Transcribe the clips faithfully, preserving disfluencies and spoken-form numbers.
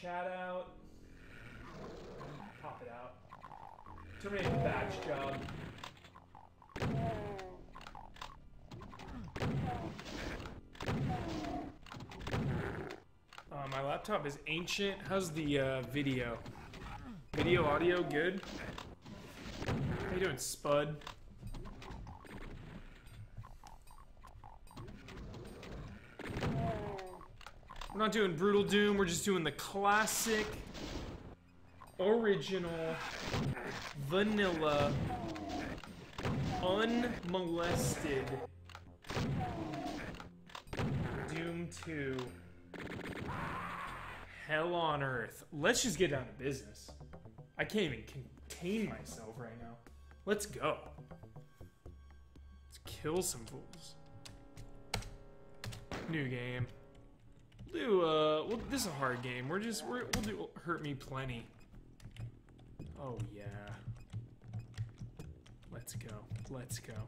chat out. Pop it out. Terminate the batch job. Uh, my laptop is ancient. How's the uh, video? Video, audio, good? How you doing, Spud? We're not doing Brutal Doom, we're just doing the classic, original, vanilla, unmolested Doom two. Hell on Earth. Let's just get down to business. I can't even contain myself right now. Let's go. Let's kill some fools. New game. We'll do, uh, well, this is a hard game. We're just, we're, we'll do Hurt Me Plenty. Oh, yeah. Let's go. Let's go.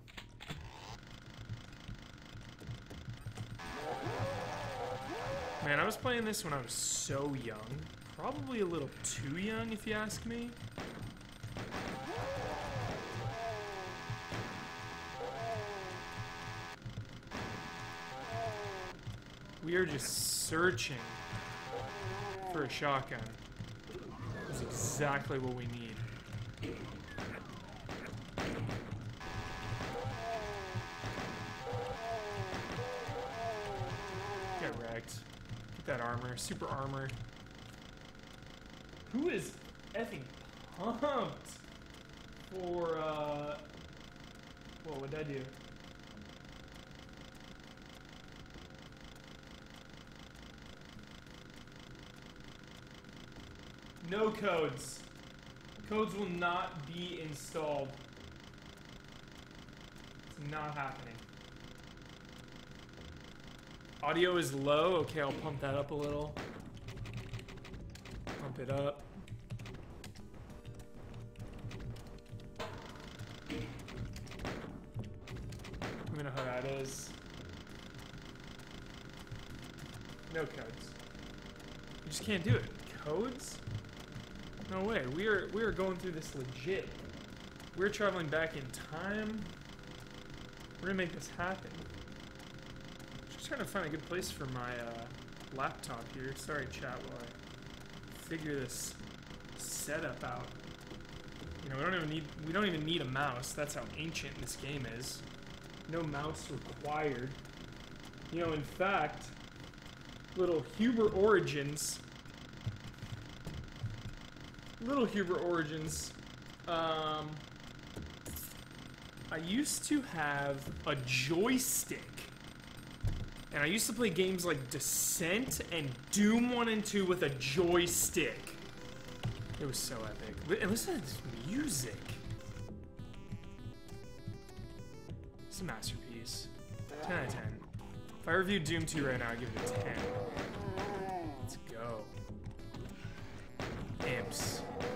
Man, I was playing this when I was so young. Probably a little too young, if you ask me. We are just searching for a shotgun. That's exactly what we need. Get wrecked. Get that armor. Super armor. Who is effing pumped for, uh... what would I do? No codes. Codes will not be installed. It's not happening. Audio is low. Okay, I'll pump that up a little. Pump it up. Let me know how that is. No codes. You just can't do it. Codes? No way. We are we are going through this legit. We're traveling back in time. We're gonna make this happen. Just trying to find a good place for my uh, laptop here. Sorry, chat, while I figure this setup out. You know, we don't even need we don't even need a mouse. That's how ancient this game is. No mouse required. You know, in fact, little Huber Origins. Little Huber Origins. Um, I used to have a joystick. And I used to play games like Descent and Doom one and two with a joystick. It was so epic. And listen to this music. It's a masterpiece. ten out of ten. If I review Doom two right now, I'd give it a ten. Let's go. Imps.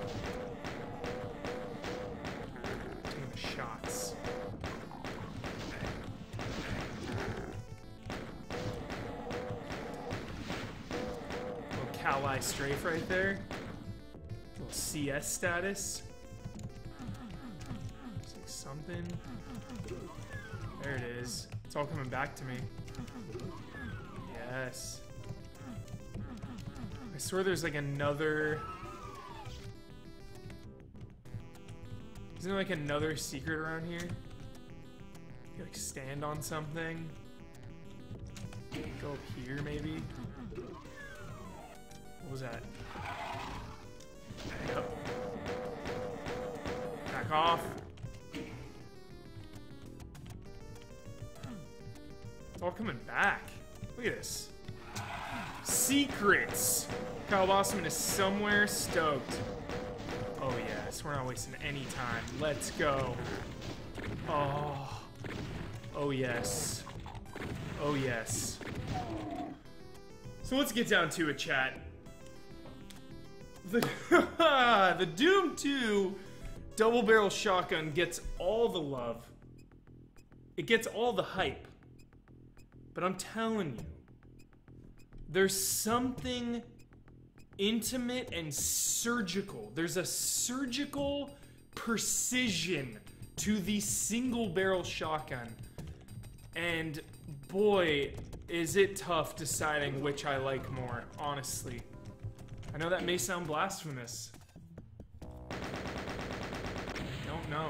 Taking the shots. Little Cal-I strafe right there. Little C S status. Looks like something. There it is. It's all coming back to me. Yes. I swear there's like another... Isn't there like another secret around here? You like stand on something? Go up here maybe? What was that? Yep. Back off. It's all coming back. Look at this. Secrets! Kyle Bosman is somewhere stoked. Oh yes, we're not wasting any time. Let's go. Oh. Oh yes. Oh yes. So let's get down to it, chat. The, the Doom two double barrel shotgun gets all the love. It gets all the hype. But I'm telling you, there's something intimate and surgical. There's a surgical precision to the single barrel shotgun. And boy, is it tough deciding which I like more, honestly. I know that may sound blasphemous. I don't know.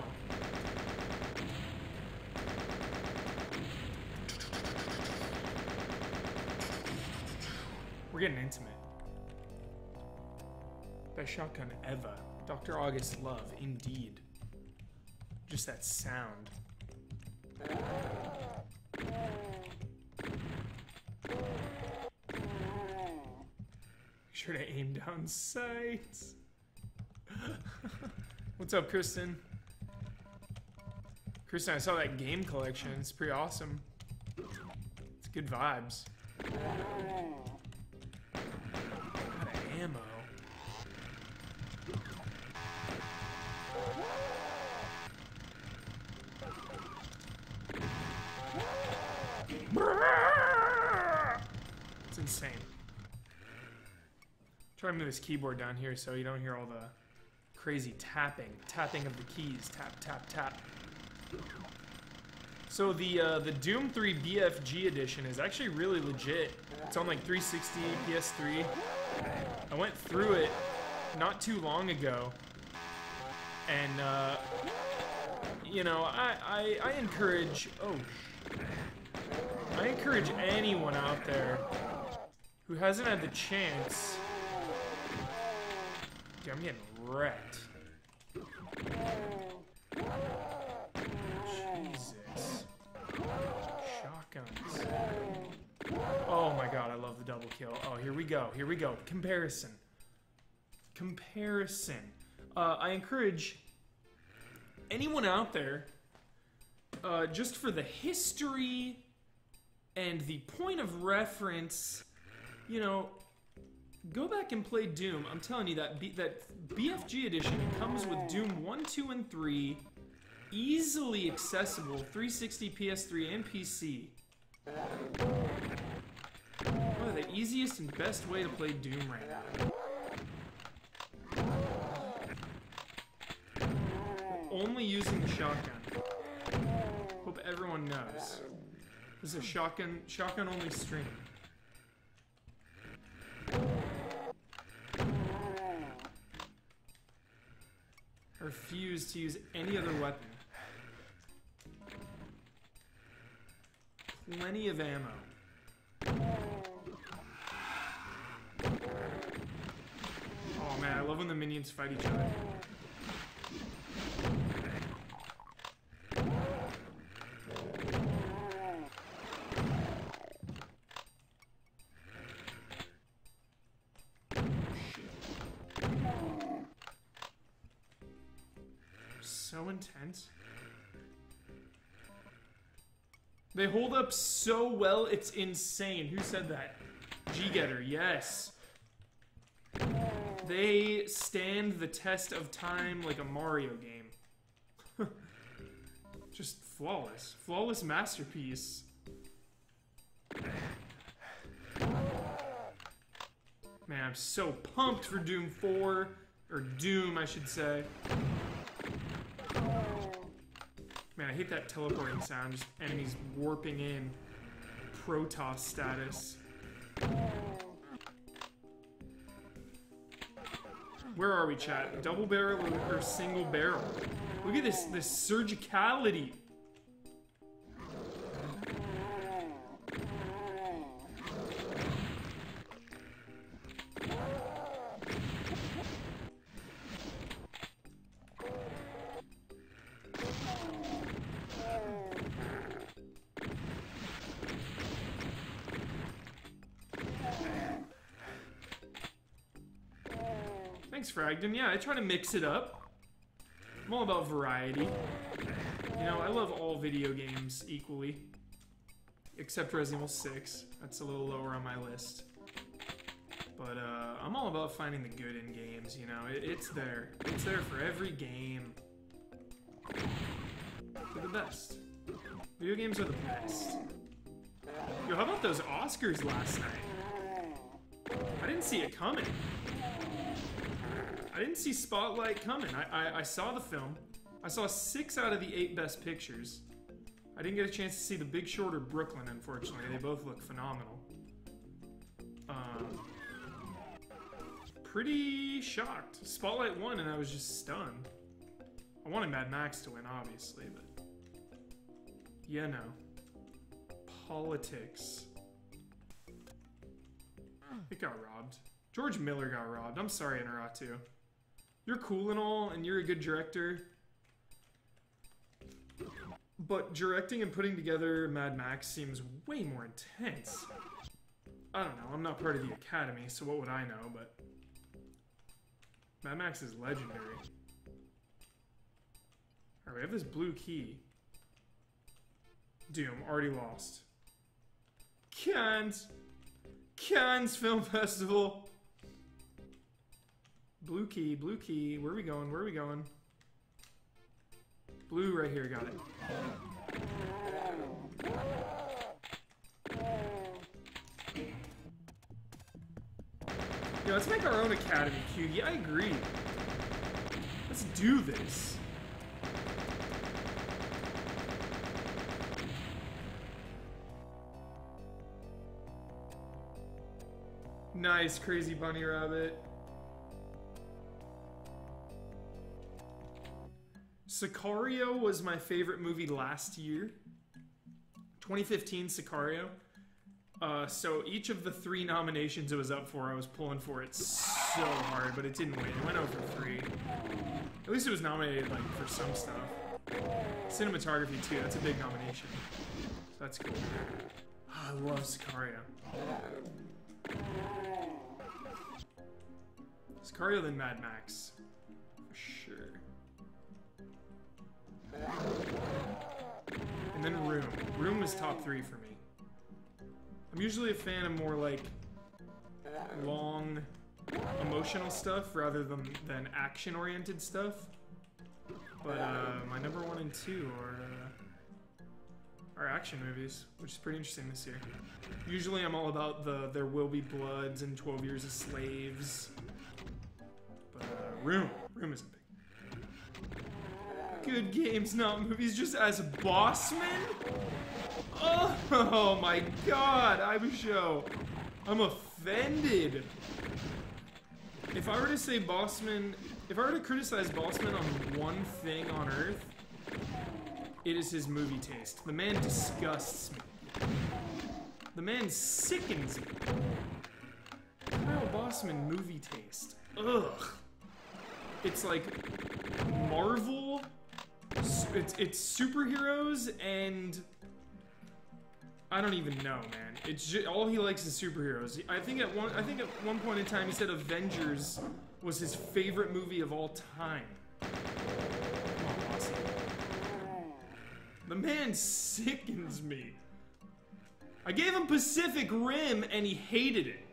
We're getting intimate. That shotgun, Eva. Doctor August Love, indeed. Just that sound. Make sure to aim down sights. What's up, Kristen? Kristen, I saw that game collection. It's pretty awesome. It's good vibes. Lot of ammo. It's insane. Try to move this keyboard down here so you don't hear all the crazy tapping. Tapping of the keys. Tap, tap, tap. So the uh, the Doom three B F G edition is actually really legit. It's on like three sixty, P S three. I went through it not too long ago. And, uh, you know, I, I, I encourage... Oh, I encourage anyone out there who hasn't had the chance... Dude, I'm getting wrecked. Jesus. Shotguns. Oh my god, I love the double kill. Oh, here we go. Here we go. Comparison. Comparison. Uh, I encourage anyone out there, uh, just for the history and the point of reference, you know, go back and play Doom. I'm telling you, that B that B F G edition comes with Doom one, two, and three, easily accessible, three sixty, P S three, and P C. Probably the easiest and best way to play Doom right now. We're only using the shotgun. Hope everyone knows. This is a shotgun, shotgun only stream. I refuse to use any other weapon. Plenty of ammo. Oh man, I love when the minions fight each other. So intense. They hold up so well, it's insane. Who said that? G-Getter, yes. They stand the test of time like a Mario game. Just flawless. Flawless masterpiece. Man, I'm so pumped for Doom four. Or Doom, I should say. Man, I hate that teleporting sound. Just enemies warping in. Protoss status. Where are we, chat? Double barrel or single barrel? Look at this, this surgicality. Thanks, Fragden. Yeah, I try to mix it up. I'm all about variety. You know, I love all video games equally. Except Resident Evil six. That's a little lower on my list. But, uh, I'm all about finding the good in games, you know? It, it's there. It's there for every game. They're the best. Video games are the best. Yo, how about those Oscars last night? I didn't see it coming. I didn't see Spotlight coming. I, I, I saw the film. I saw six out of the eight best pictures. I didn't get a chance to see The Big Short or Brooklyn, unfortunately. They both look phenomenal. Um, pretty shocked. Spotlight won, and I was just stunned. I wanted Mad Max to win, obviously, but... yeah, no. Politics. It got robbed. George Miller got robbed. I'm sorry, Inaratu. You're cool and all, and you're a good director. But directing and putting together Mad Max seems way more intense. I don't know, I'm not part of the Academy, so what would I know, but... Mad Max is legendary. Alright, we have this blue key. Doom, already lost. Cannes! Cannes Film Festival! Blue key, blue key. Where are we going? Where are we going? Blue right here, got it. Yeah, let's make our own Academy, Q. Yeah, I agree. Let's do this. Nice, Crazy Bunny Rabbit. Sicario was my favorite movie last year. twenty fifteen Sicario. Uh, so each of the three nominations it was up for, I was pulling for it so hard, but it didn't win. It went over three. At least it was nominated like for some stuff. Cinematography too, that's a big nomination. So that's cool. Oh, I love Sicario. Sicario then Mad Max. For sure. And then Room. Room is top three for me. I'm usually a fan of more like long emotional stuff rather than, than action-oriented stuff. But uh, my number one and two are, uh, are action movies, which is pretty interesting this year. Usually I'm all about the There Will Be Bloods and twelve Years a Slaves. But uh, Room. Room is big. Good games, not movies, just as Bossman? Oh, oh my god, I'm show. I'm offended. If I were to say Bossman, if I were to criticize Bossman on one thing on Earth, it is his movie taste. The man disgusts me. The man sickens me. Kyle Bossman movie taste. Ugh. It's like Marvel. It's it's superheroes and I don't even know, man. It's just, all he likes is superheroes. I think at one I think at one point in time he said Avengers was his favorite movie of all time. Come on, Bossy. The man sickens me. I gave him Pacific Rim and he hated it.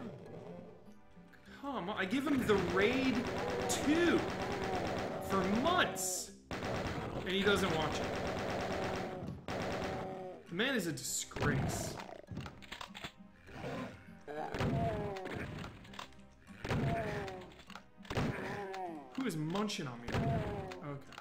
Come on, I give him The Raid two for months. And he doesn't watch it. The man is a disgrace. Who is munching on me? Okay.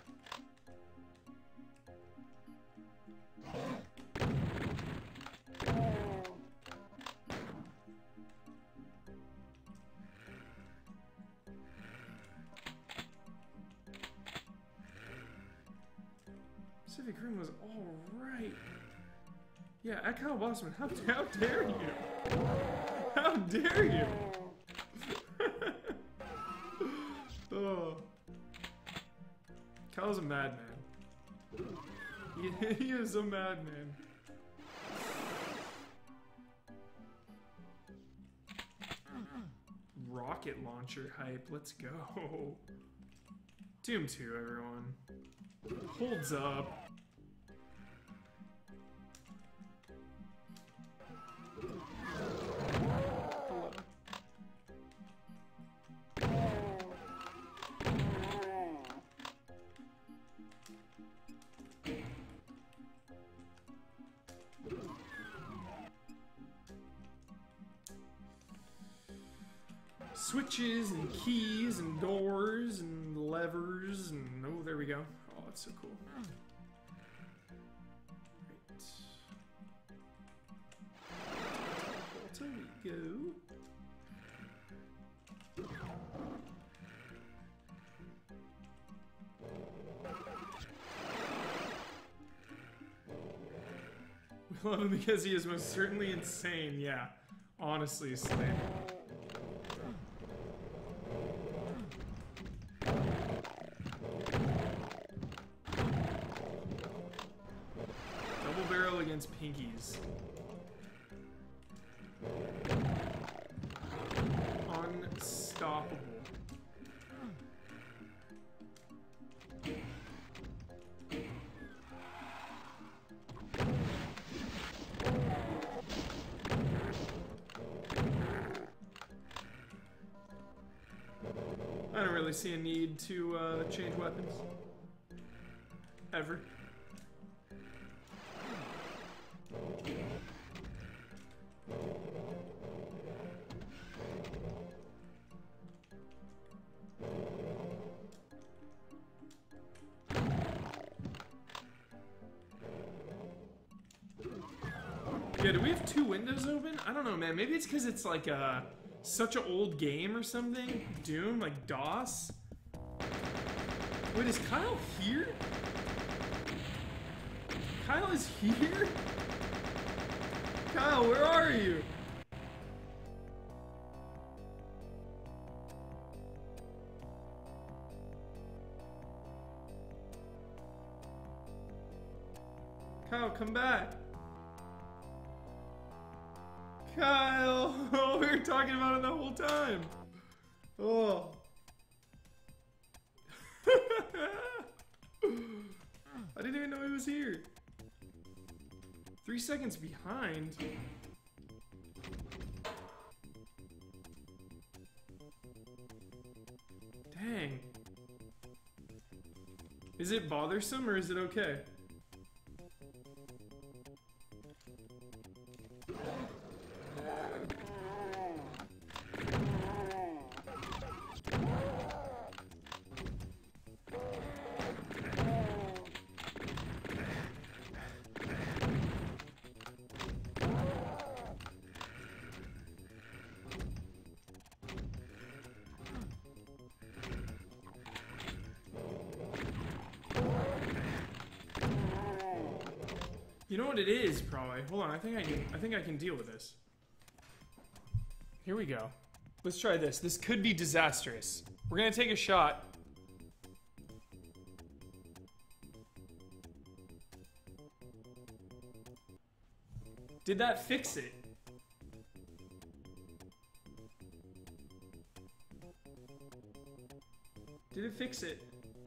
Pacific Rim was alright. Yeah, at Kyle Bossman, how, how dare you? How dare you? Oh. Kyle's a madman. He, he is a madman. Rocket launcher hype, let's go. Doom two, everyone. Holds up. switches and keys and doors and levers and oh, there we go. Oh, that's so cool. Right. There we go. We love him because he is most certainly insane. Yeah, honestly, Slade. Double barrel against pinkies. Unstoppable. I don't really see a need to uh, change weapons. Ever. Yeah, do we have two windows open? I don't know, man. Maybe it's because it's like a... such an old game or something? Doom, like DOS? Wait, is Kyle here? Kyle is here? Kyle, where are you? Kyle, come back. Kyle! Oh, we were talking about it the whole time. Oh. I didn't even know he was here. Three seconds behind. Dang. Is it bothersome or is it okay? You know what it is, probably. Hold on, I think I can I think I can deal with this. Here we go. Let's try this. This could be disastrous. We're gonna take a shot. Did that fix it? Did it fix it?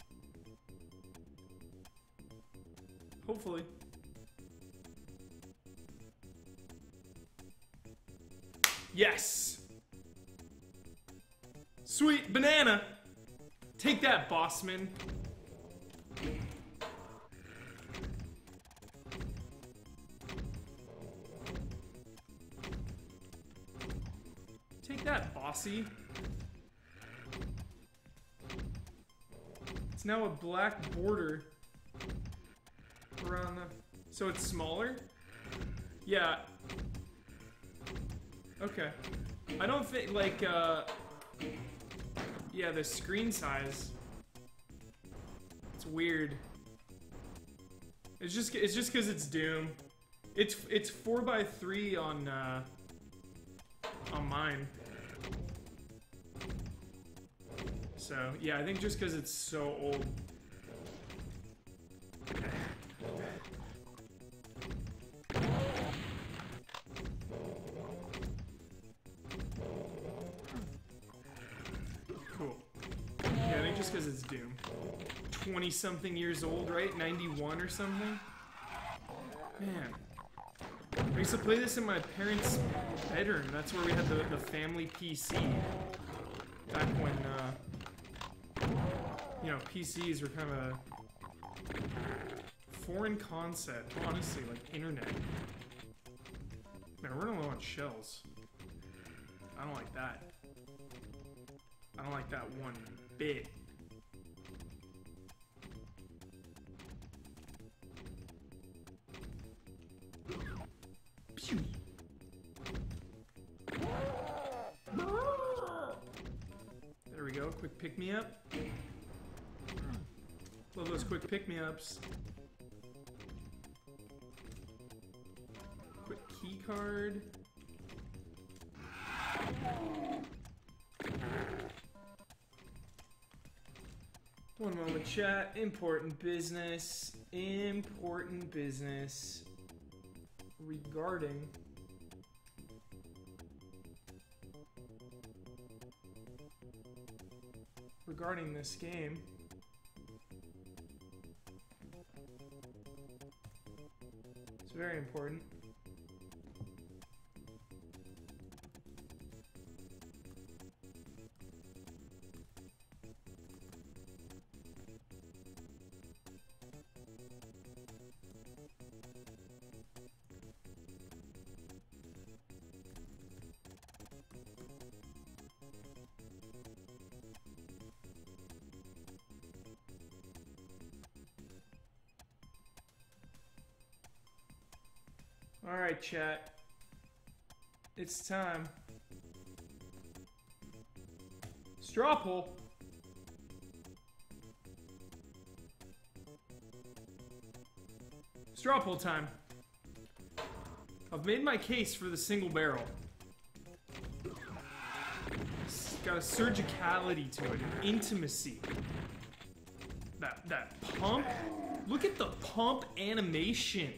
Hopefully. Yes! Sweet banana! Take that, Bossman. Take that, Bossy. It's now a black border around the... So it's smaller? Yeah. Okay. I don't think, like, uh... yeah, the screen size. It's weird. It's just, it's just because it's Doom. It's, it's four by three on, uh... on mine. So, yeah, I think just because it's so old. Cool. Yeah, I think just because it's Doom. twenty something years old, right? ninety-one or something? Man. I used to play this in my parents' bedroom. That's where we had the, the family P C. Back when, uh... you know, P Cs were kind of a foreign concept, honestly, like internet. Man, we're running low on shells. I don't like that. I don't like that one bit. Pew. There we go, quick pick-me-up. Love those quick pick-me-ups. Quick key card. One moment, chat. Important business. Important business. Regarding... Regarding this game. It's very important. Alright, chat. It's time. Straw poll. Straw poll time. I've made my case for the single barrel. It's got a surgicality to it, an intimacy. That, that pump. Look at the pump animation.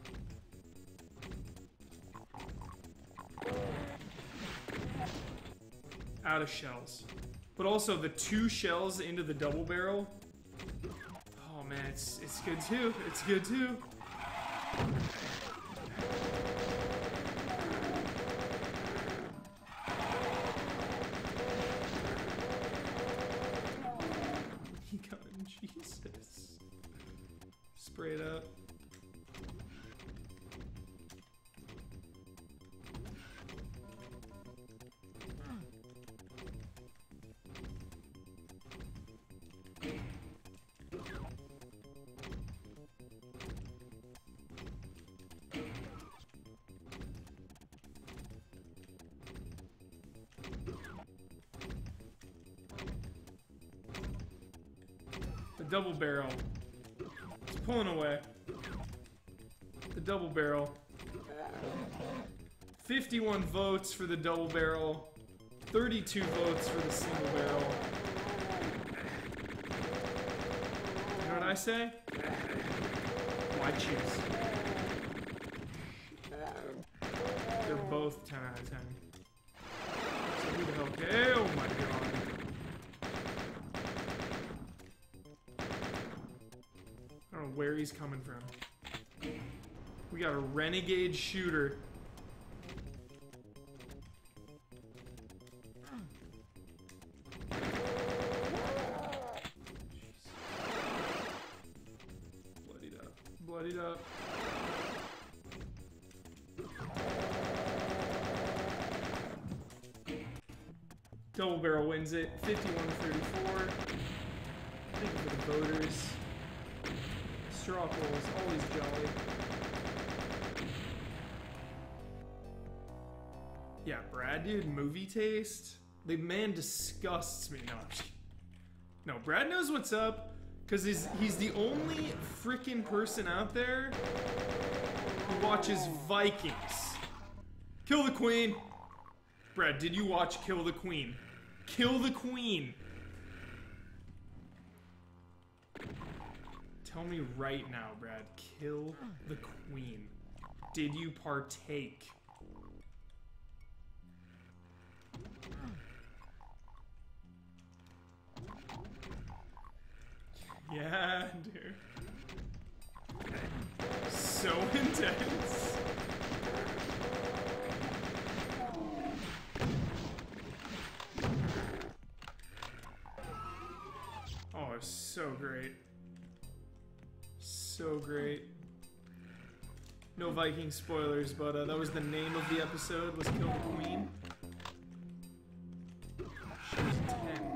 Out of shells. But also the two shells into the double barrel. Oh man, it's it's good too. It's good too. He got him, Jesus. Spray it up. Double barrel. It's pulling away. The double barrel. fifty-one votes for the double barrel. thirty-two votes for the single barrel. You know what I say? Why choose? They're both ten out of ten. So who the hell cares? Oh my god. I don't know where he's coming from. We got a renegade shooter. Bloodied up. Bloodied up. Double barrel wins it. fifty-one to thirty-four. Thank you for the voters. Straw poll is always jolly. Yeah, Brad, dude, movie taste. The man disgusts me. No, I'm just kidding. No, Brad knows what's up, because he's, he's the only freaking person out there who watches Vikings. Kill the Queen. Brad, did you watch Kill the Queen? Kill the Queen. Tell me right now, Brad. Kill the Queen. Did you partake? Yeah, dude. So intense. Oh, it's so great. So great. No Viking spoilers, but uh, that was the name of the episode, was Kill the Queen. She was ten.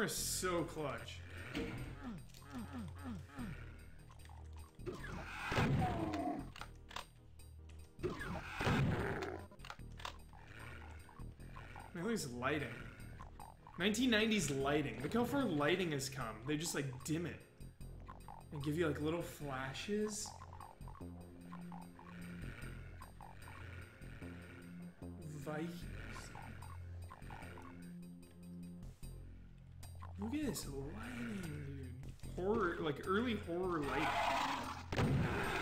camera is so clutch. At least lighting. nineteen nineties lighting. Look how far lighting has come. They just like dim it and give you like little flashes. Vikings. Look at this lighting, dude. Horror, like early horror lighting.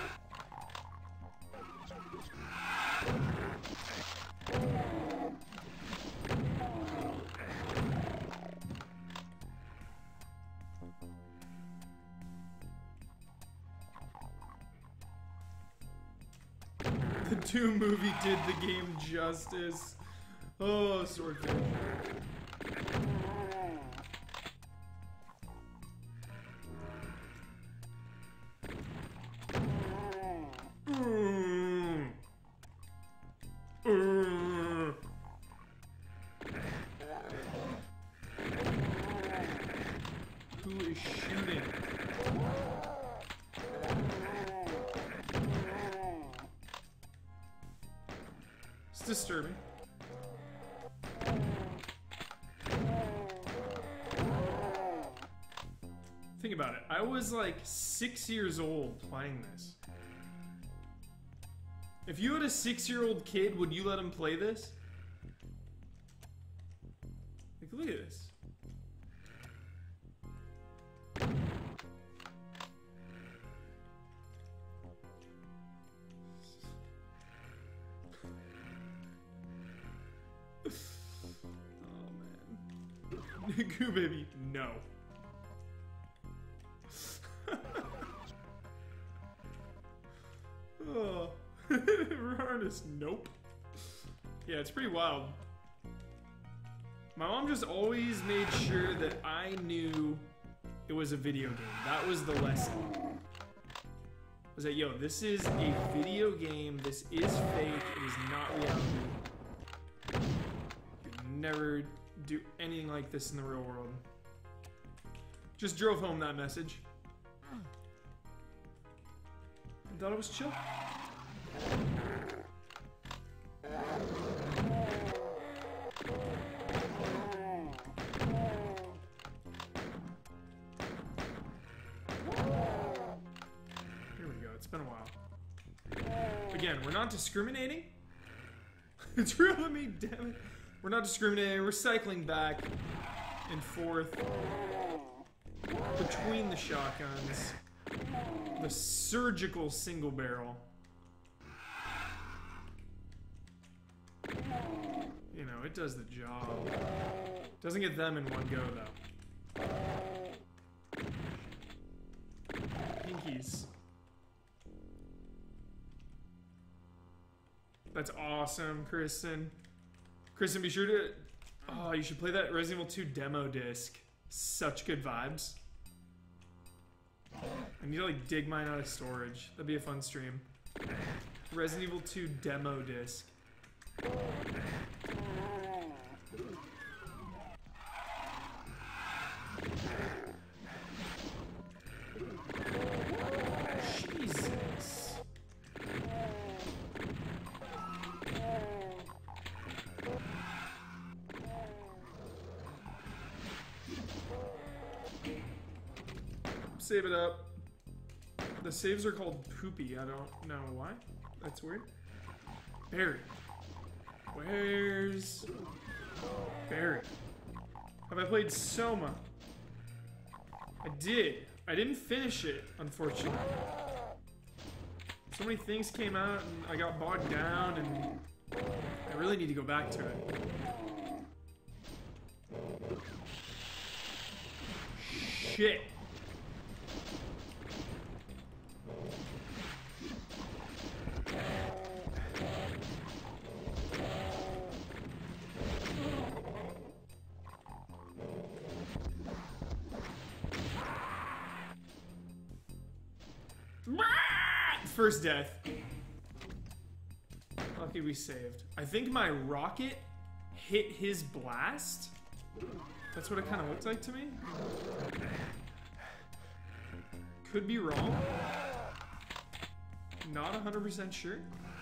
The Doom movie did the game justice. Oh, Swordfish. Mm. Mm. Who is shooting? It's disturbing. Think about it. I was like six years old playing this. If you had a six-year-old kid, would you let him play this? Like, look at this. Oh, man. Goo baby, no. Oh. Harness, nope. Yeah, it's pretty wild. My mom just always made sure that I knew it was a video game. That was the lesson. Was that, yo, this is a video game. This is fake. It is not reality. You'd never do anything like this in the real world. Just drove home that message. I thought it was chill. Here we go. It's been a while. Again, we're not discriminating. It's real me, damn it. We're not discriminating. We're cycling back and forth between the shotguns. The surgical single barrel. You know, it does the job. Doesn't get them in one go, though. Pinkies. That's awesome, Kristen. Kristen, be sure to... Oh, you should play that Resident Evil two demo disc. Such good vibes. I need to like dig mine out of storage. That'd be a fun stream. Resident Evil two demo disc. Jesus. Save it up. The saves are called poopy. I don't know why. That's weird. Barry. Where's Barry? Have I played Soma? I did. I didn't finish it, unfortunately. So many things came out and I got bogged down and I really need to go back to it. Shit. First death. Lucky we saved. I think my rocket hit his blast That's what it kind of looked like to me. Could be wrong. Not one hundred percent sure.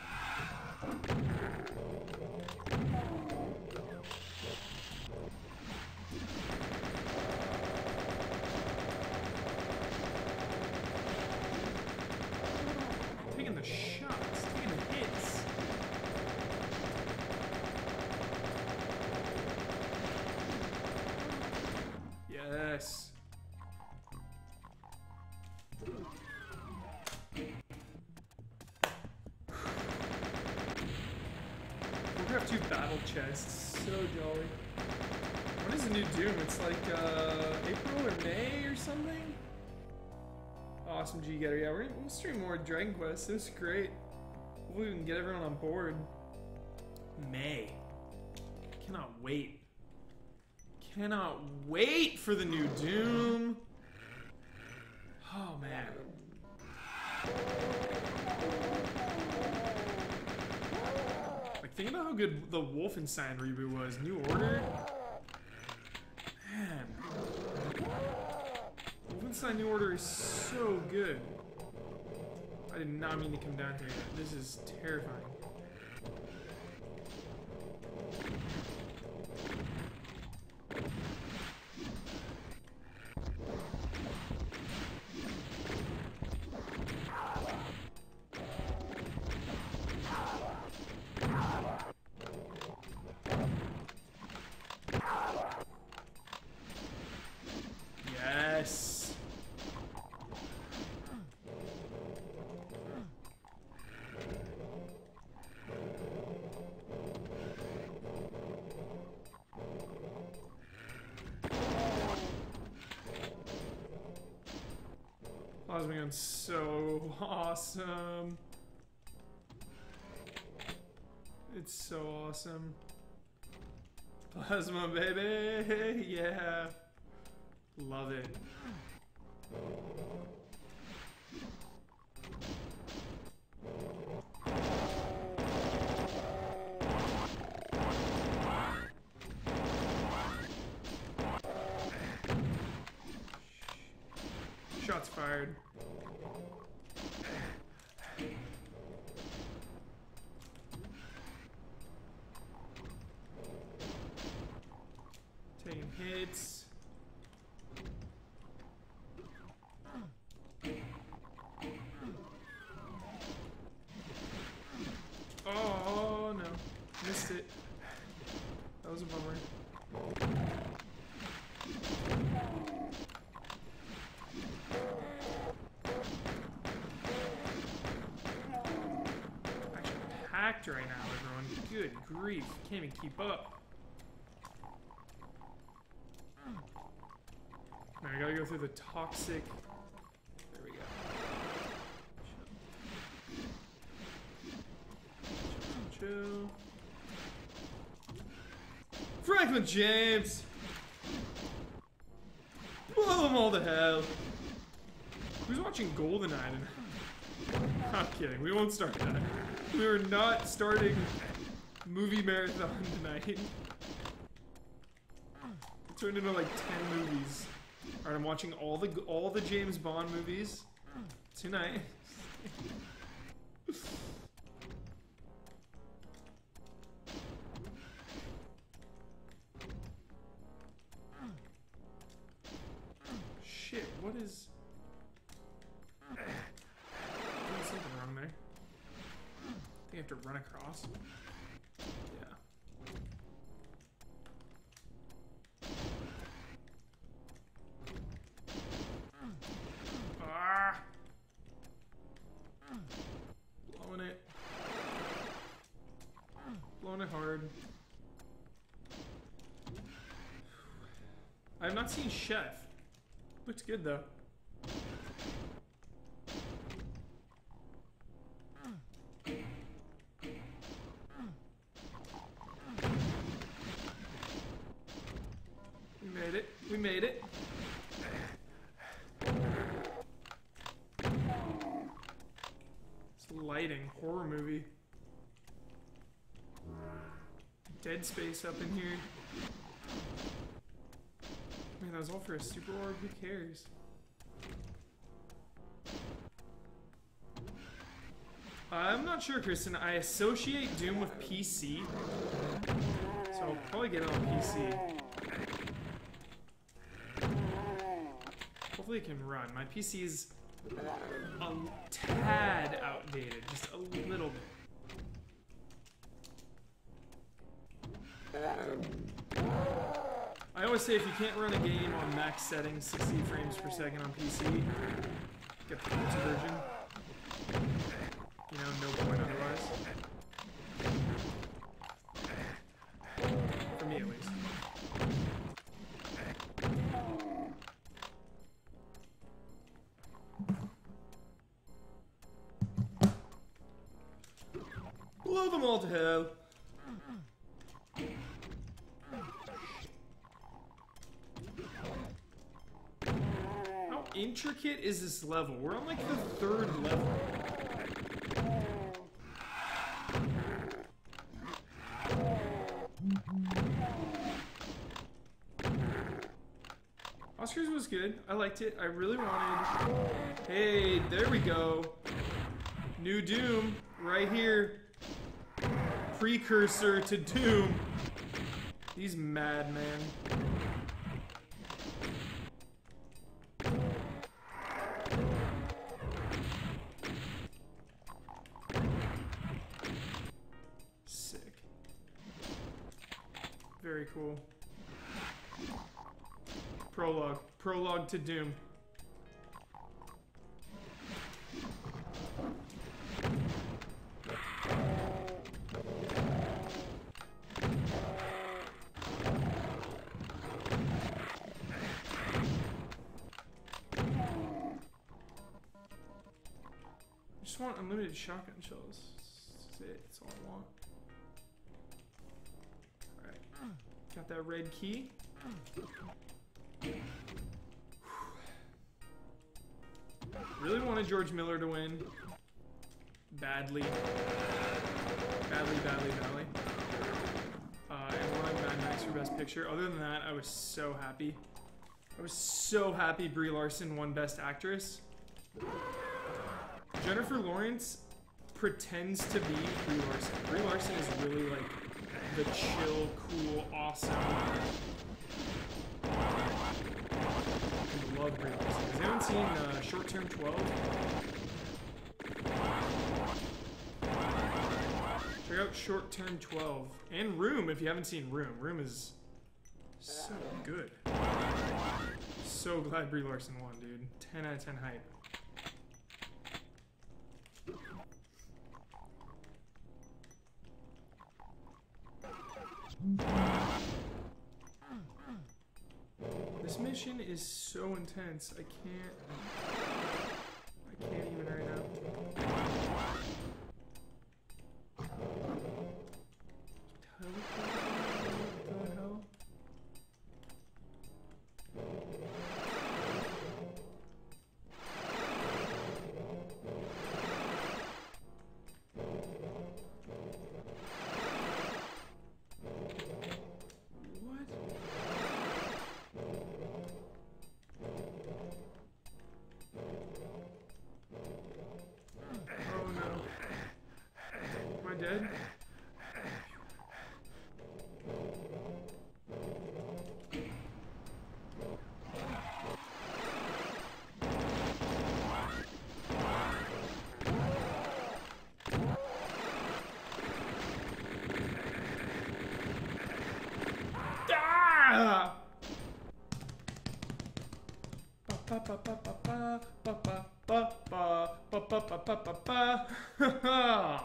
Taking the shots, taking the hits. Yes. We have two battle chests. So jolly. When is the new Doom? It's like uh, April or May or something? Awesome, G Getter. Yeah, we're gonna, we'll stream more Dragon Quest. It was great. Hopefully we can get everyone on board. May. Cannot wait. Cannot wait for the new Doom. Oh man. Like, think about how good the Wolfenstein reboot was. New Order. Man. Wolfenstein New Order is so good. I did not mean to come down here. This is terrifying. Yes. Plasma gun's so awesome. It's so awesome. Plasma, baby! Yeah. Love it. Shots fired. Taking hits. Oh no, missed it. That was a bummer. Actually packed right now, everyone. Good grief, can't even keep up. Now I gotta go through the toxic. There we go. Chill. Franklin James! Blow them all to hell. Who's watching GoldenEye tonight? I'm kidding, we won't start that. We are not starting movie marathon tonight. It turned into like ten movies. Alright, I'm watching all the all the James Bond movies tonight. Shit, what is... There's something wrong there. I think I have to run across. Yeah. Ah! Blowing it. Blowing it hard. I have not seen Chef. Looks good though. We made it. We made it. It's lighting. Horror movie. Dead Space up in here. that was all for a super orb. Who cares? I'm not sure, Kristen. I associate Doom with P C, so I'll probably get it on P C. Hopefully it can run. My P C is a tad outdated, just a little bit. I always say if you can't run a game on max settings, sixty frames per second on P C, get the Ultra version. You know, no point otherwise. For me, at least. Blow them all to hell. How intricate is this level? We're on like the third level. Oscars was good. I liked it. I really wanted... Hey, there we go. New Doom, right here. Precursor to Doom. These madmen. Sick. Very cool. Prologue. Prologue to Doom. I just want unlimited shotgun shells. That's it. That's all I want. Alright. Got that red key. Really wanted George Miller to win. Badly. Badly, badly, badly. Uh, I wanted Mad Max for Best Picture. Other than that, I was so happy. I was so happy Brie Larson won Best Actress. Jennifer Lawrence pretends to be Brie Larson. Brie Larson is really like the chill, cool, awesome. I love Brie Larson. Has anyone seen uh, Short Term twelve? Check out Short Term twelve. And Room if you haven't seen Room. Room is so good. So glad Brie Larson won, dude. ten out of ten hype. This mission is so intense. I can't. I can't even right now. What the hell? Dead? Ah! Ba ba ba ba ba ba ba ba ba ba ba ba ba ba.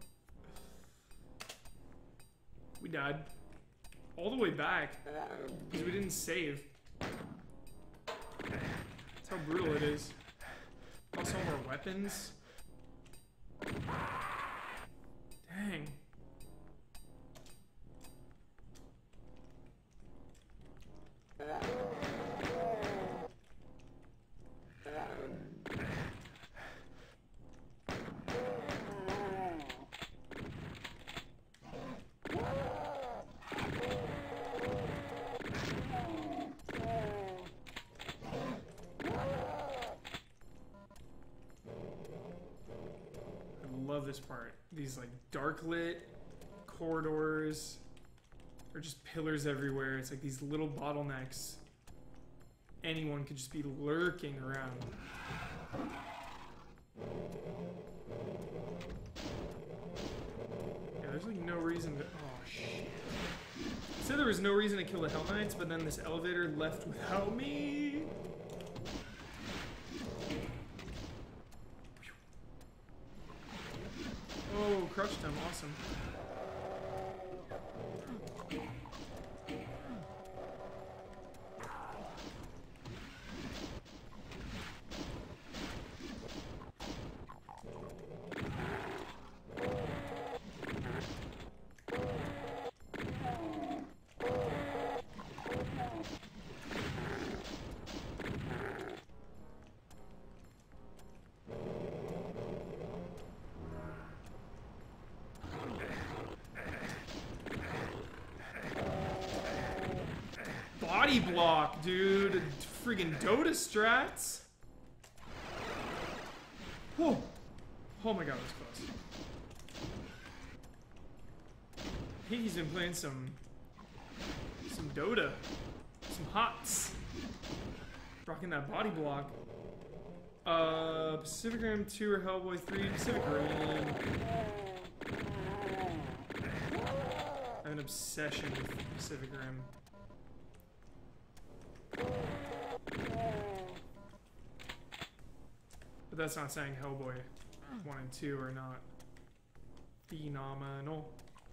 We died. All the way back. Because we didn't save. That's how brutal it is. Also more weapons. Dang. love this part. These like dark lit corridors, or just pillars everywhere. It's like these little bottlenecks. Anyone could just be lurking around. Yeah, there's like no reason to. Oh shit. Said there was no reason to kill the Hell Knights, but then this elevator left without me. Oh, crushed him. Awesome. Body block, dude. Friggin' Dota strats. Oh. Oh my god, that was close. I think he's been playing some some Dota. Some hots. Rocking that body block. Uh Pacific Rim two or Hellboy three? Pacific Rim. I have an obsession with Pacific Rim. But that's not saying Hellboy one and two are not phenomenal.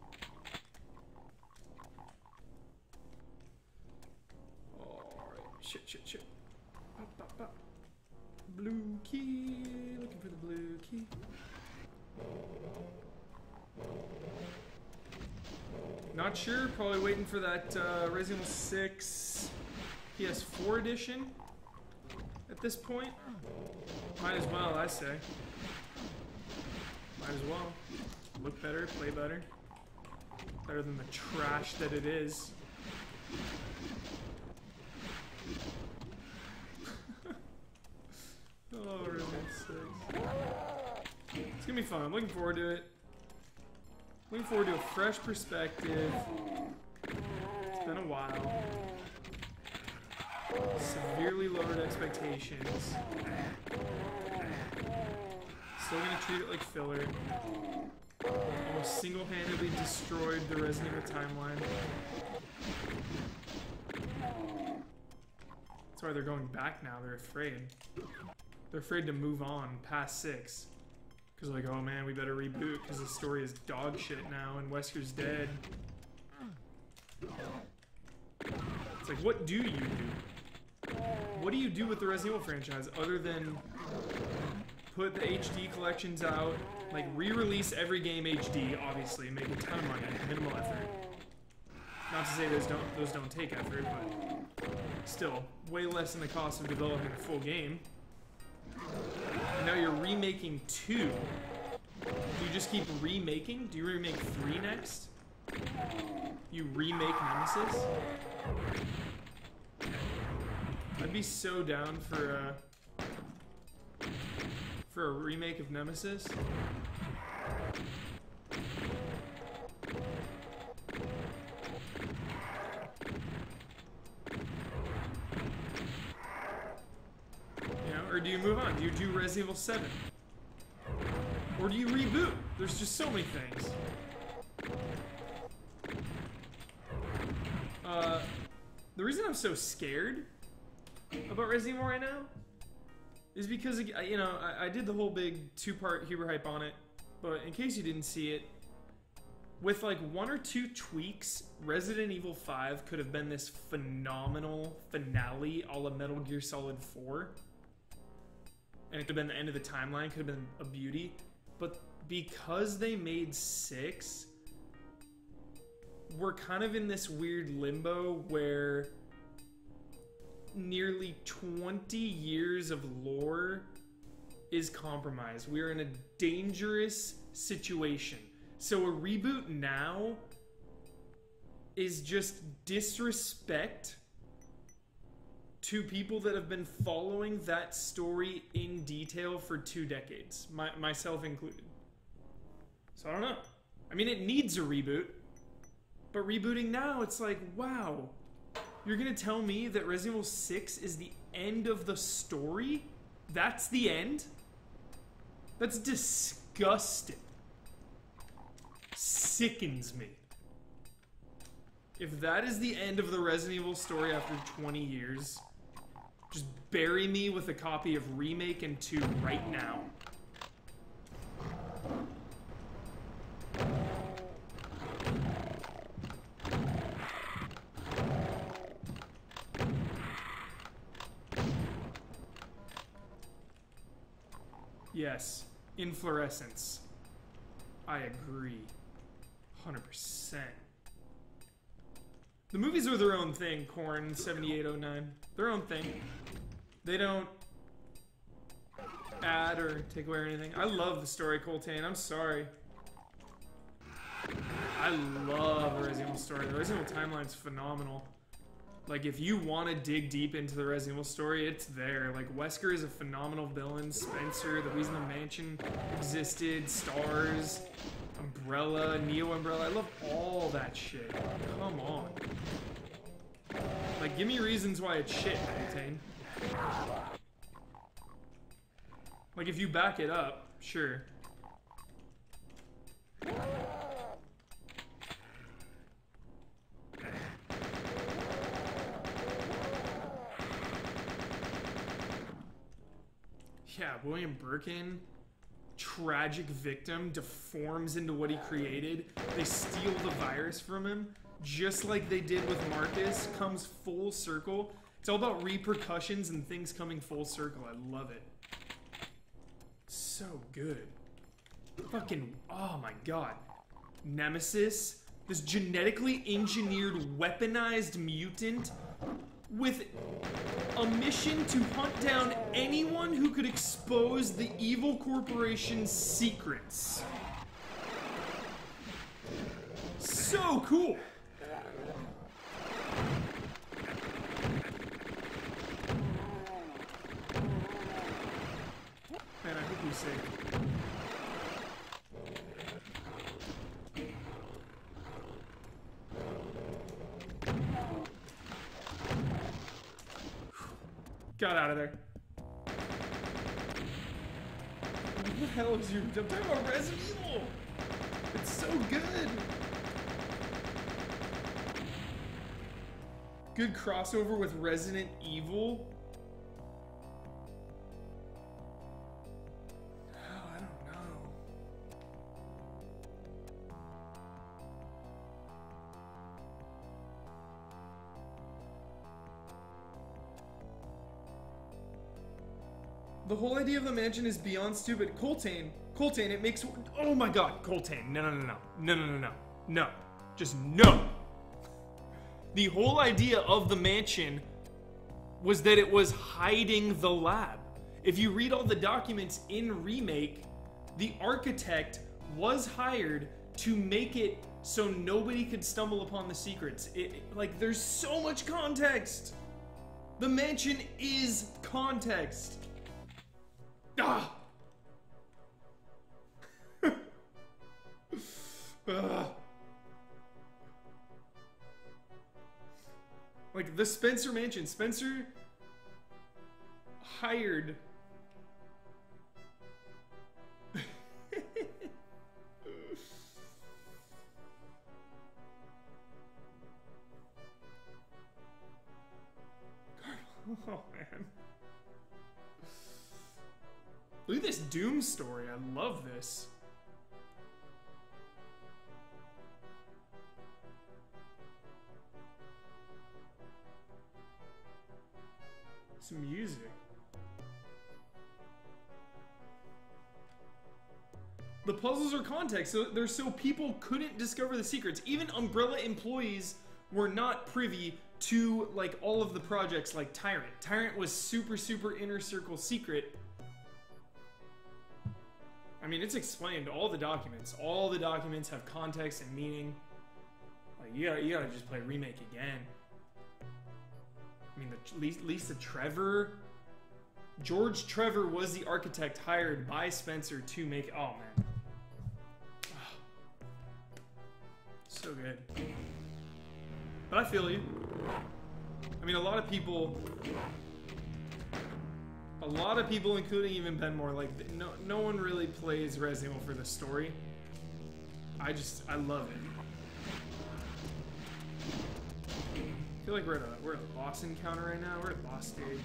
Alright, shit, shit, shit. Bop, bop, bop. Blue key, looking for the blue key. Not sure, probably waiting for that uh, Resident Evil six P S four edition at this point. Might as well, I say. Might as well. Look better, play better. Better than the trash that it is. Oh, Resident six. It's gonna be fun. I'm looking forward to it. Looking forward to a fresh perspective. It's been a while. Severely lowered expectations. Still gonna treat it like filler. Almost single-handedly destroyed the Resident Evil timeline. That's why they're going back now. They're afraid. They're afraid to move on past six. Because like, oh man, we better reboot because the story is dog shit now and Wesker's dead. It's like, what do you do? What do you do with the Resident Evil franchise other than put the H D collections out, like re-release every game H D, obviously, make a ton of money, minimal effort. Not to say those don't those don't take effort, but still, way less than the cost of developing a full game. And now you're remaking two. Do you just keep remaking? Do you remake three next? You remake Nemesis? I'd be so down for a for a remake of Nemesis. You know, or do you move on? Do you do Resident Evil seven? Or do you reboot? There's just so many things. Uh, the reason I'm so scared about Resident Evil right now is because, you know, I, I did the whole big two-part Huber hype on it, but in case you didn't see it, with like one or two tweaks, Resident Evil five could have been this phenomenal finale a la Metal Gear Solid four. And it could have been the end of the timeline, could have been a beauty. But because they made six, we're kind of in this weird limbo where nearly twenty years of lore is compromised. We're in a dangerous situation. So a reboot now is just disrespect to people that have been following that story in detail for two decades, my, myself included. So I don't know. I mean, it needs a reboot. But rebooting now, it's like, wow. You're gonna tell me that Resident Evil six is the end of the story? That's the end? That's disgusting. Sickens me. If that is the end of the Resident Evil story after twenty years, just bury me with a copy of Remake and two right now. Yes, inflorescence. I agree. one hundred percent. The movies are their own thing, Corn seventy-eight oh nine. Their own thing. They don't add or take away or anything. I love the story, Coltane. I'm sorry. I love the Resident Evil story. The Resident Evil timeline's phenomenal. Like, if you want to dig deep into the Resident Evil story, it's there. Like, Wesker is a phenomenal villain. Spencer, the reason the mansion existed, Stars, Umbrella, Neo Umbrella. I love all that shit. Come on. Like, give me reasons why it's shit, Coltane. Like, if you back it up, sure. Yeah, William Birkin, tragic victim, deforms into what he created. They steal the virus from him, just like they did with Marcus, comes full circle. It's all about repercussions and things coming full circle. I love it. So good. Fucking, oh my god. Nemesis, this genetically engineered, weaponized mutant with a mission to hunt down anyone who could expose the evil corporation's secrets. So cool. Man, I hope he's safe. Got out of there. What the hell is your... I'm talking about Resident Evil! It's so good! Good crossover with Resident Evil. Oh, I don't know. The whole idea of the mansion is beyond stupid. Coltane, Coltane, it makes... Oh my god, Coltane. No, no, no, no. No, no, no, no. No. Just no. The whole idea of the mansion was that it was hiding the lab. If you read all the documents in Remake, the architect was hired to make it so nobody could stumble upon the secrets. It, like, there's so much context. The mansion is context. Ah! ah. Like, the Spencer mansion. Spencer hired... Oh, man. Look at this Doom story. I love this. Some music. The puzzles are context, so they're so people couldn't discover the secrets. Even Umbrella employees were not privy to, like, all of the projects like Tyrant. Tyrant was super, super inner circle secret. I mean, it's explained, all the documents. All the documents have context and meaning. Like, you gotta, you gotta just play Remake again. I mean, the, Lisa Trevor... George Trevor was the architect hired by Spencer to make... Oh, man. So good. But I feel you. I mean, a lot of people, a lot of people, including even Ben Moore, like, no, no one really plays Resident Evil for the story. I just, I love it. I feel like we're at a, we're at a boss encounter right now. We're at a boss stage.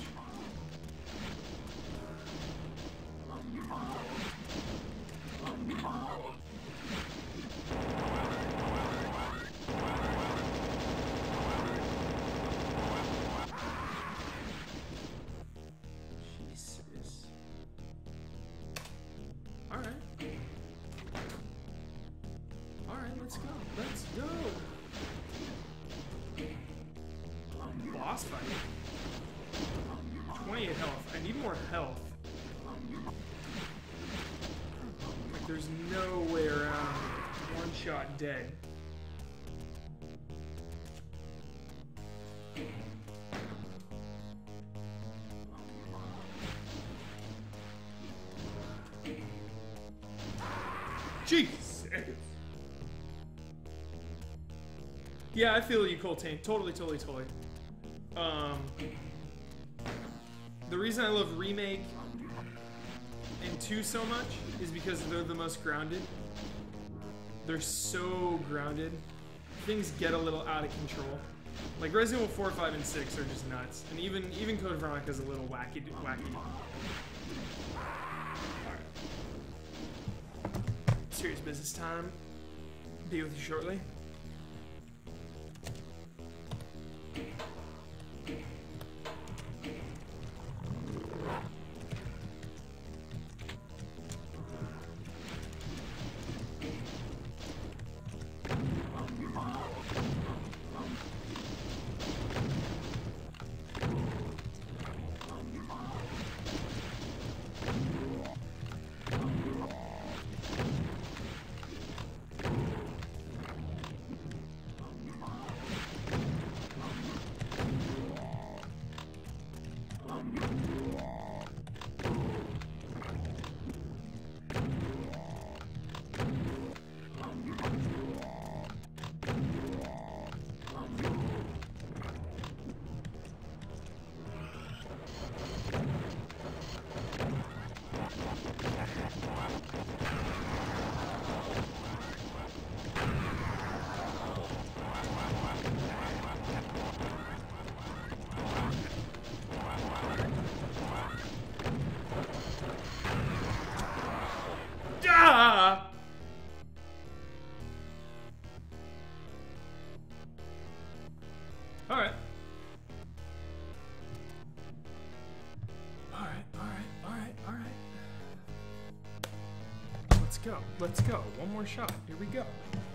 Jesus. All right. All right, let's go. Let's go. Boss fight. twenty-eight health. I need more health. Like, there's no way around one shot dead. Jesus. Yeah, I feel you, Coltane. Totally, totally, totally. Um, the reason I love Remake and two so much is because they're the most grounded. They're so grounded. Things get a little out of control. Like Resident Evil four, five, and six are just nuts. And even even Code Veronica's a little wacky, wacky. Alright. Serious business time. Be with you shortly. Alright. Alright, alright, alright, alright. Let's go. Let's go. One more shot. Here we go.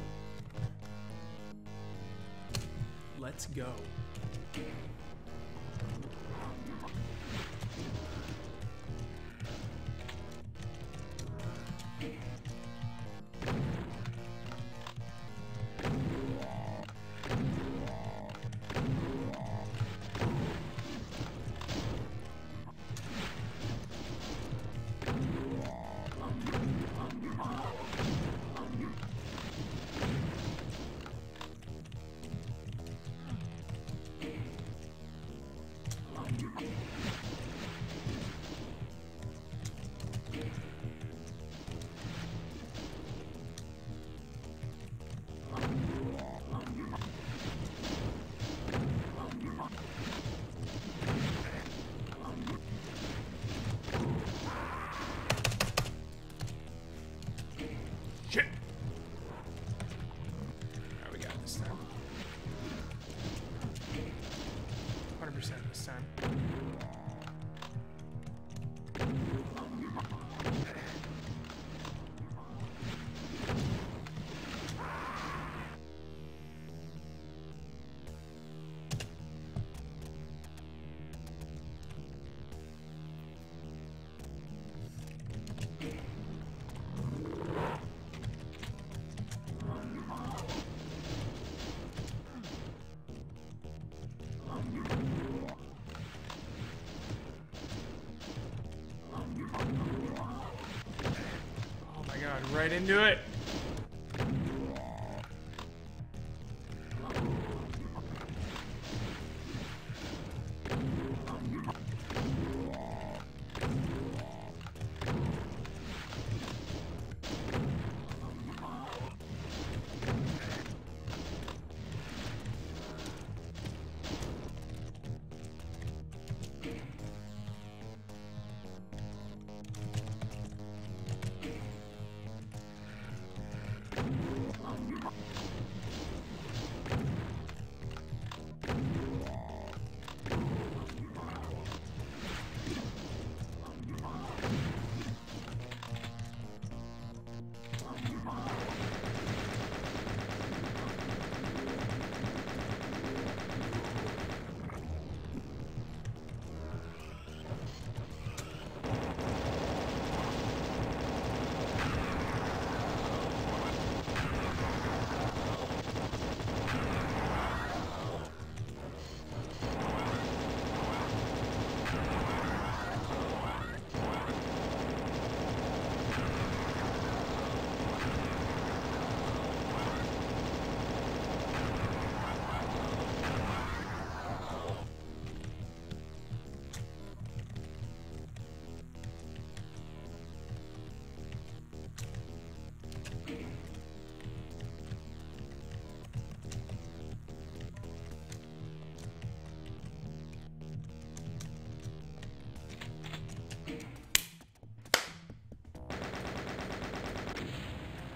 Let's go. Shit! Alright, we got it this time. one hundred percent this time. Right into it.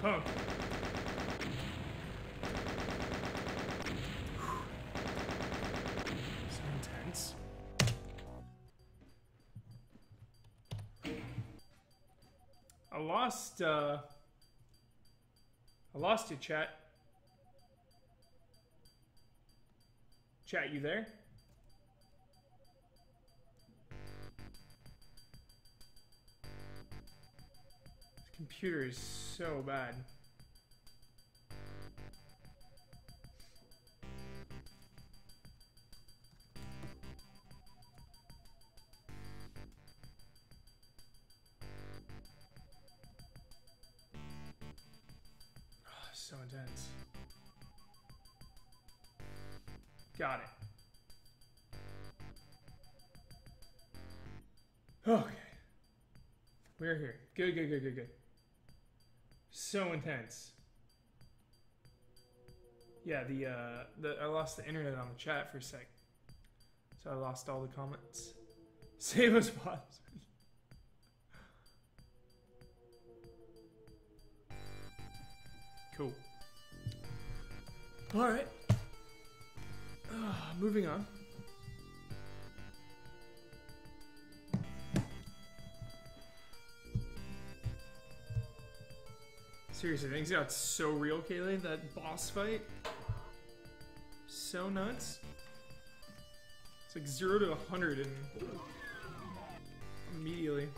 Oh. So intense. I lost, uh... I lost you, chat. Chat, you there? This computer is so bad. Oh, so intense. Got it. Okay. We're here. Good, good, good, good, good. So intense. Yeah, the, uh, the, I lost the internet on the chat for a sec. So I lost all the comments. Save us, boss. Cool. Alright. Uh, moving on. Seriously, things got so real, Kaylee. That boss fight. So nuts. It's like zero to a hundred and immediately.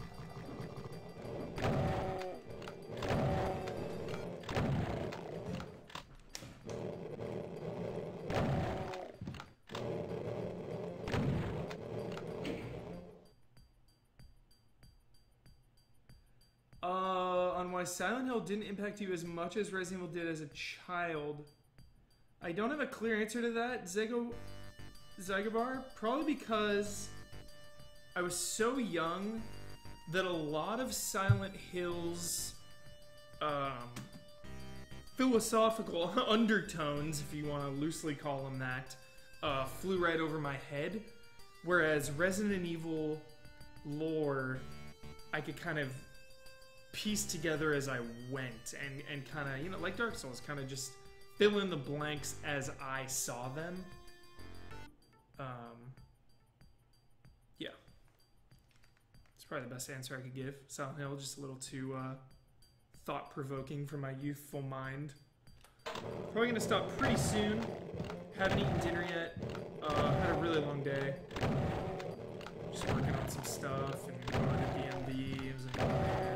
Why Silent Hill didn't impact you as much as Resident Evil did as a child. I don't have a clear answer to that, Zego, Zygobar. Probably because I was so young that a lot of Silent Hill's um, philosophical undertones, if you want to loosely call them that, uh, flew right over my head. Whereas Resident Evil lore, I could kind of piece together as I went and, and kind of, you know, like Dark Souls, kind of just fill in the blanks as I saw them. Um, yeah. It's probably the best answer I could give. Silent Hill, just a little too uh, thought-provoking for my youthful mind. Probably going to stop pretty soon. Haven't eaten dinner yet. Uh, had a really long day. Just working on some stuff and going to D M V. It was a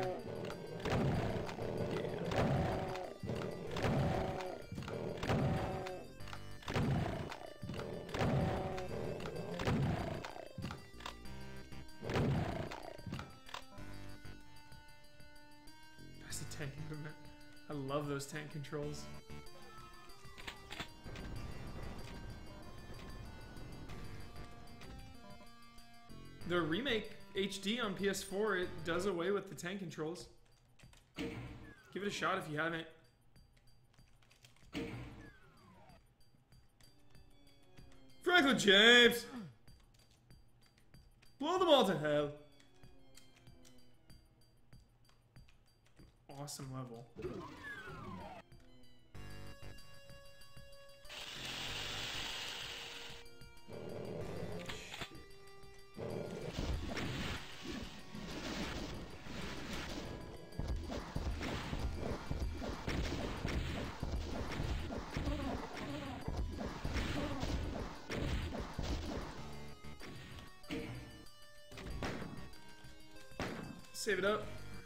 tank movement. I love those tank controls. The remake H D on P S four, it does away with the tank controls. Give it a shot if you haven't. Franklin James! Blow them all to hell. Awesome level. Save it up.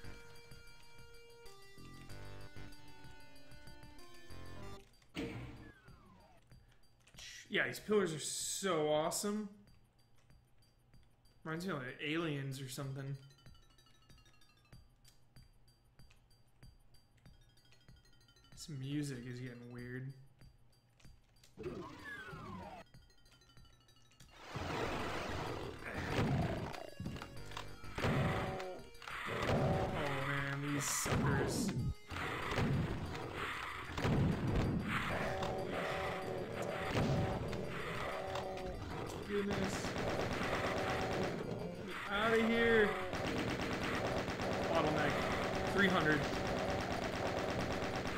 Yeah, these pillars are so awesome. Reminds me of like Aliens or something. This music is getting weird. Oh man, these suckers. Goodness. Get out of here. Bottleneck. three hundred.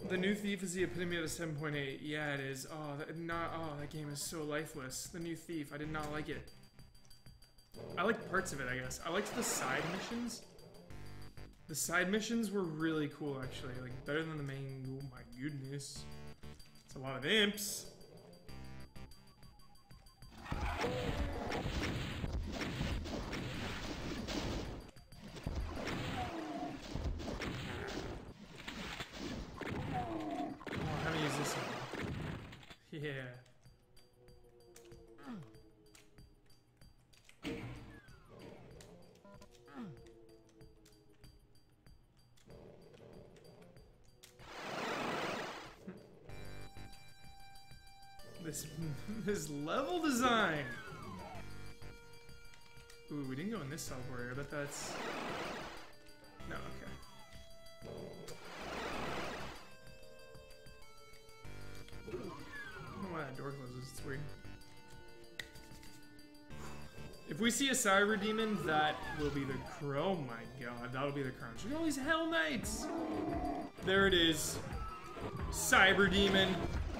The New Thief is the epitome of a seven point eight. Yeah, it is. Oh, that not. Oh, that game is so lifeless. The New Thief. I did not like it. I liked parts of it, I guess. I liked the side missions. The side missions were really cool, actually. Like, better than the main. Oh my goodness. It's a lot of imps. Yeah. This this level design. Ooh, we didn't go in this software. I bet that's no. Okay. I don't know why that door closes, it's weird. If we see a Cyber Demon, that will be the crow. Oh my god, that'll be the crunch. Look at all these Hell Knights! There it is. Cyber Demon.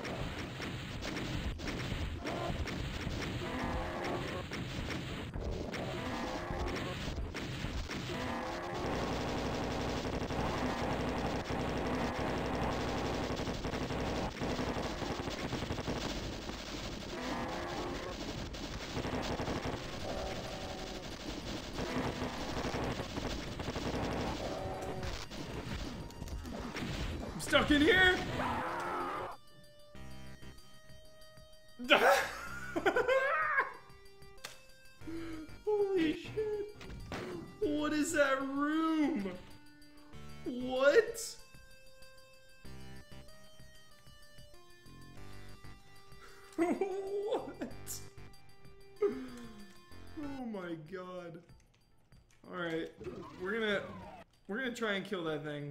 Stuck in here? Holy shit. What is that room? What? What? Oh my god. Alright. We're gonna we're gonna try and kill that thing.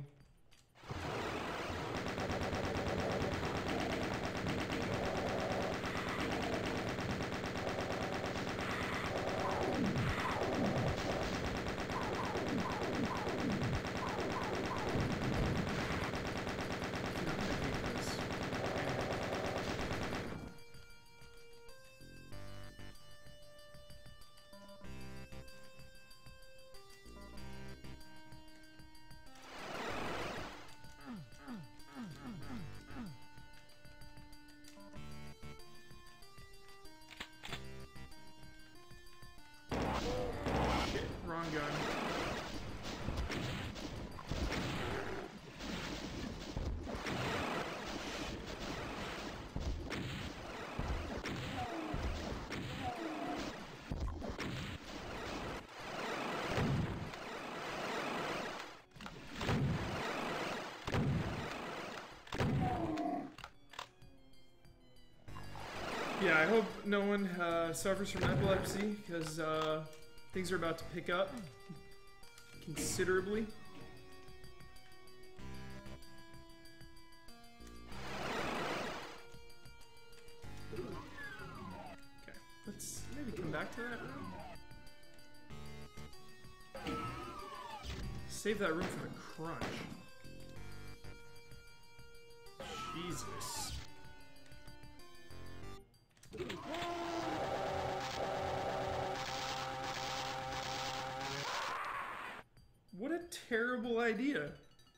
Yeah, I hope no one uh, suffers from epilepsy, because uh, things are about to pick up considerably. Okay, let's maybe come back to that room. Save that room for the crunch. Jesus. What a terrible idea.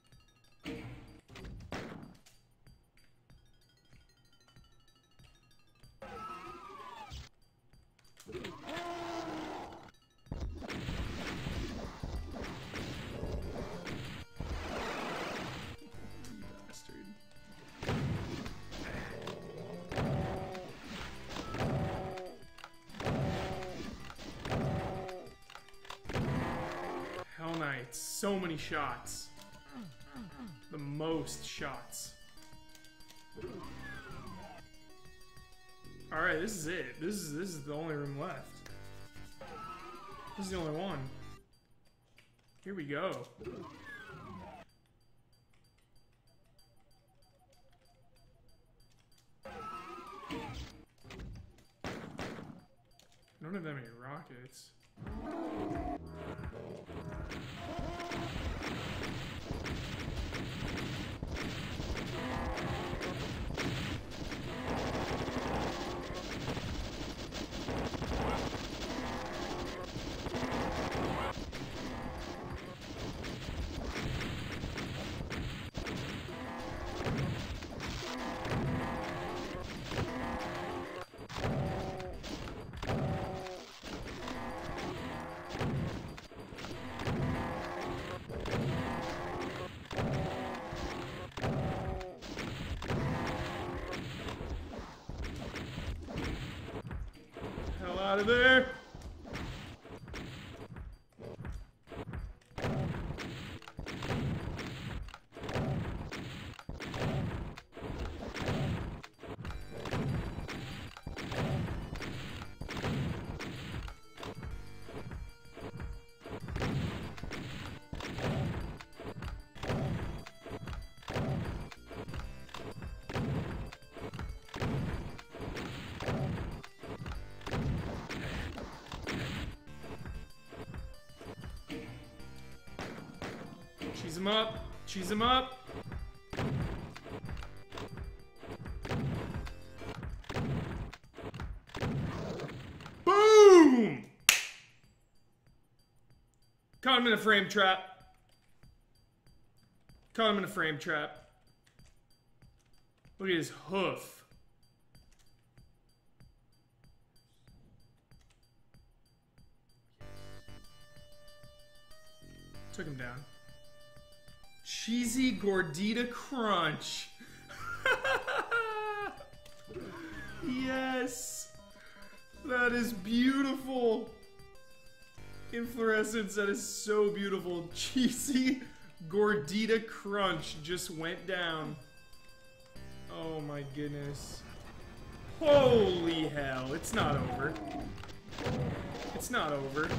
So many shots. The most shots. Alright, this is it. This is this is the only room left. This is the only one. Here we go. I don't have that many rockets. out of there. Cheese him up. Cheese him up. Boom! Caught him in a frame trap. Caught him in a frame trap. Look at his hoof. Took him down. Cheesy Gordita Crunch. Yes. That is beautiful. Inflorescence, that is so beautiful. Cheesy Gordita Crunch just went down. Oh my goodness. Holy hell. It's not over. It's not over.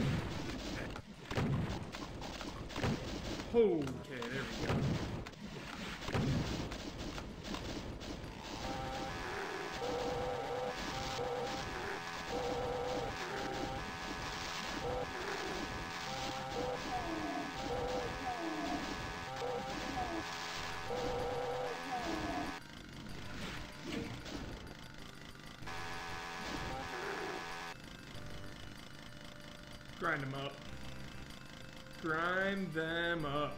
Okay, there we go. Grind them up. Grind them up.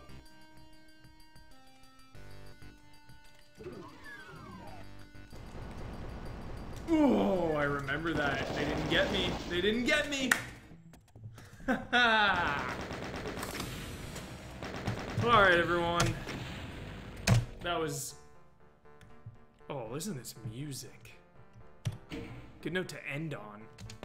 Oh, I remember that. They didn't get me. They didn't get me. Alright, everyone. That was... Oh, listen to this music. Good note to end on.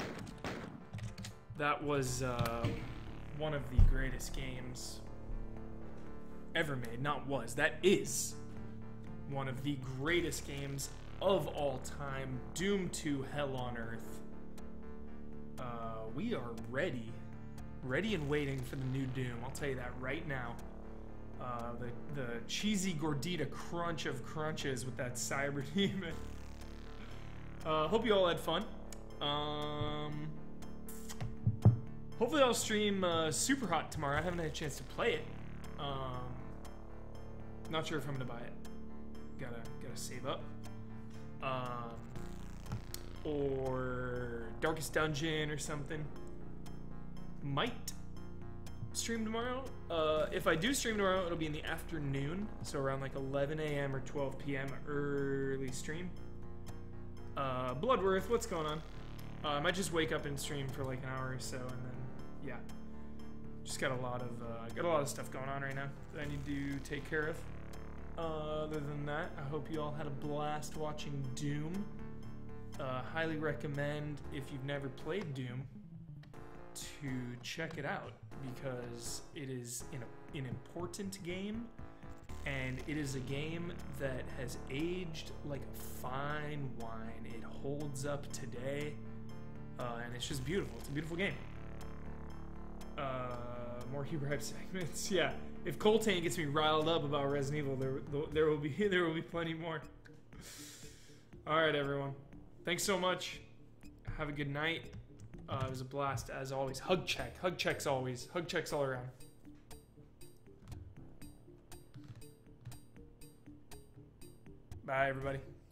That was uh, one of the greatest games ever made. Not was, that is one of the greatest games of all time. Doom two Hell on Earth. Uh, we are ready. Ready and waiting for the new Doom. I'll tell you that right now. Uh, the, the cheesy Gordita crunch of crunches with that Cyber Demon. uh, hope you all had fun. Um... Hopefully I'll stream uh, Super Hot tomorrow. I haven't had a chance to play it. Um, not sure if I'm gonna buy it. Gotta gotta save up. Um, or Darkest Dungeon or something. Might stream tomorrow. Uh, if I do stream tomorrow, it'll be in the afternoon, so around like eleven A M or twelve P M early stream. Uh, Bloodworth, what's going on? Uh, I might just wake up and stream for like an hour or so, and then yeah, just got a lot of uh, got a lot of stuff going on right now that I need to take care of. Uh, other than that, I hope you all had a blast watching Doom. Uh, highly recommend, if you've never played Doom, to check it out, because it is an, an important game, and it is a game that has aged like a fine wine. It holds up today. Uh, and it's just beautiful. It's a beautiful game. Uh, more Hubert Hype segments. Yeah, if Coltane gets me riled up about Resident Evil, there, there will be there will be plenty more. All right, everyone. Thanks so much. Have a good night. Uh, it was a blast as always. Hug check. Hug checks always. Hug checks all around. Bye, everybody.